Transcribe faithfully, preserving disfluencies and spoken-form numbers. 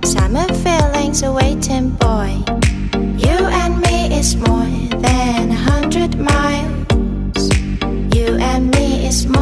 Summer feelings awaiting, boy. You and me is more than a hundred miles. You and me is more